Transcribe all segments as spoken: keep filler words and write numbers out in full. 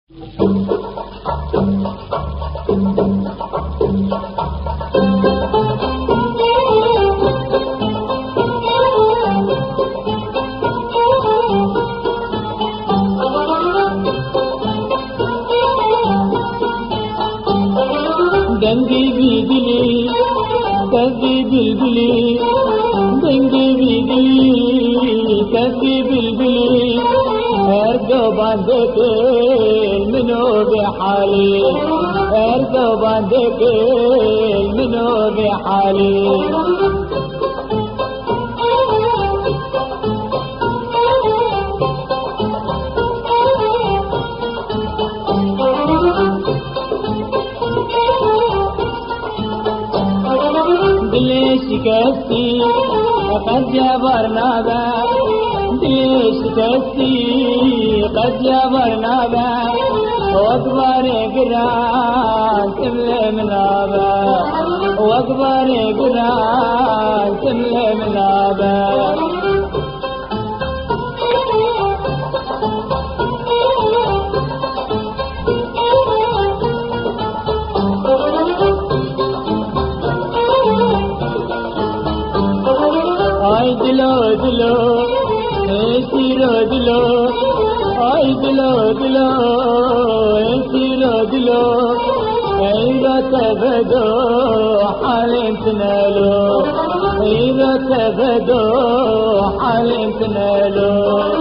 دنگی بیدلی کسی بلبلی دنگی بیدلی کسی بلبلی ارجو باندك منو بحالي ارجو باندك منو بحالي دلي شكستي قد جبرنا ذا دلي شكستي قد جبرنا ذا واكبر قران تملي من هذا واكبر قران تملي من هذا ay dilo dilo esiro dilo ay dilo dilo esiro dilo اذا تبدو حال تنالو اذا تبدو حال تنالو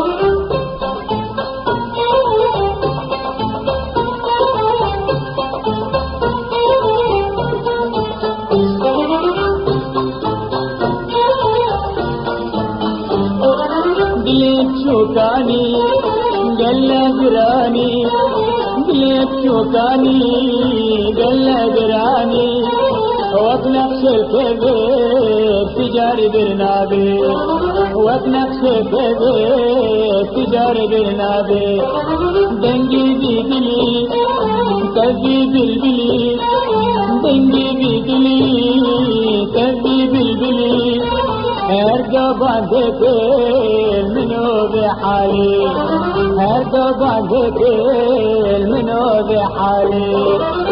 دليك شوكاني قل قراني دليك شوكاني قل قراني وبنقش الكبير تجاري برنابي وبنقش الكبير تجاري برنابي دنجي بيدلي كذي بلبلي دنجي بيدلي كذي بلبلي ارجو باندك منو بحالي ارجو باندك منو بحالي